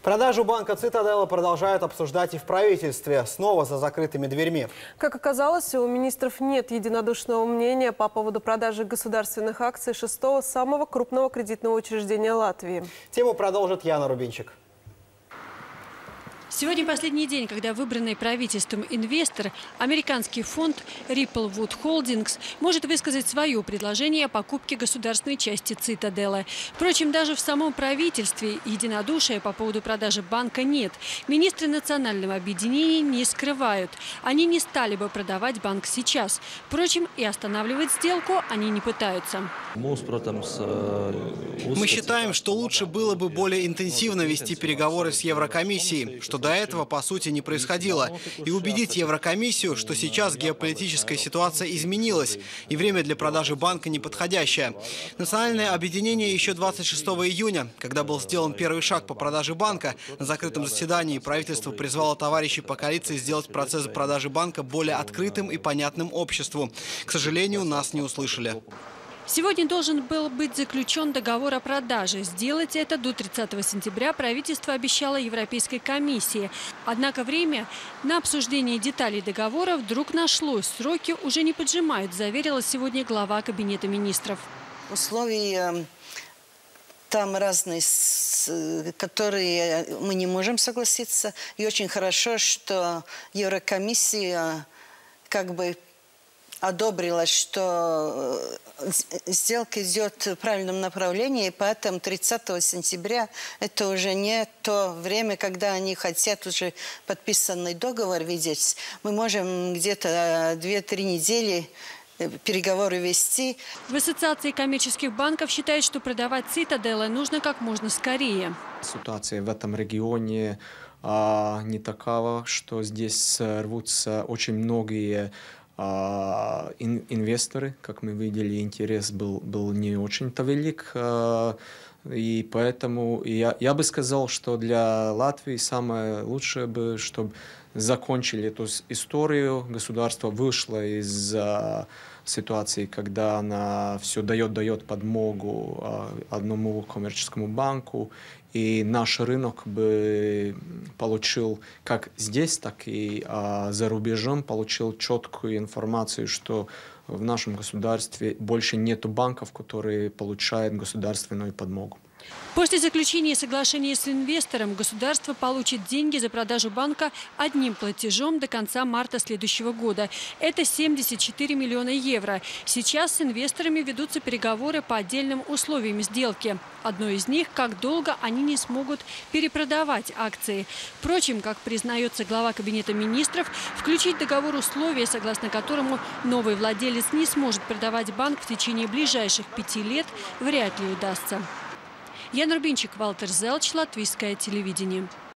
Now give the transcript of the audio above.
Продажу банка «Цитаделла» продолжают обсуждать и в правительстве, снова за закрытыми дверьми. Как оказалось, у министров нет единодушного мнения по поводу продажи государственных акций шестого самого крупного кредитного учреждения Латвии. Тему продолжит Яна Рубинчик. Сегодня последний день, когда выбранный правительством инвестор, американский фонд Ripplewood Holdings, может высказать свое предложение о покупке государственной части «Цитаделлы». Впрочем, даже в самом правительстве единодушия по поводу продажи банка нет. Министры национального объединения не скрывают. Они не стали бы продавать банк сейчас. Впрочем, и останавливать сделку они не пытаются. Мы считаем, что лучше было бы более интенсивно вести переговоры с Еврокомиссией, что до этого, по сути, не происходило, и убедить Еврокомиссию, что сейчас геополитическая ситуация изменилась, и время для продажи банка неподходящее. Национальное объединение еще 26 июня, когда был сделан первый шаг по продаже банка, на закрытом заседании правительство призвало товарищей по коалиции сделать процесс продажи банка более открытым и понятным обществу. К сожалению, нас не услышали. Сегодня должен был быть заключен договор о продаже. Сделать это до 30 сентября правительство обещало Европейской комиссии. Однако время на обсуждение деталей договора вдруг нашлось. Сроки уже не поджимают, заверила сегодня глава Кабинета министров. Условия там разные, которые мы не можем согласиться. И очень хорошо, что Еврокомиссия одобрила, что сделка идет в правильном направлении, поэтому 30 сентября это уже не то время, когда они хотят уже подписанный договор видеть. Мы можем где-то 2-3 недели переговоры вести. В Ассоциации коммерческих банков считают, что продавать «Цитаделлы» нужно как можно скорее. Ситуация в этом регионе не такова, что здесь рвутся очень многие инвесторы. Как мы видели, интерес был не очень-то велик. И поэтому я бы сказал, что для Латвии самое лучшее бы, чтобы закончили эту историю. Государство вышло из ситуации, когда она все дает подмогу одному коммерческому банку. И наш рынок бы получил, как здесь, так и за рубежом, получил четкую информацию, что в нашем государстве больше нет банков, которые получают государственную подмогу. После заключения соглашения с инвестором государство получит деньги за продажу банка одним платежом до конца марта следующего года. Это 74 миллиона евро. Сейчас с инвесторами ведутся переговоры по отдельным условиям сделки. Одно из них – как долго они не смогут перепродавать акции. Впрочем, как признается глава Кабинета министров, включить в договор условия, согласно которому новый владелец не сможет продавать банк в течение ближайших 5 лет, вряд ли удастся. Яна Рубинчик, Валтер Зелч, Латвийское телевидение.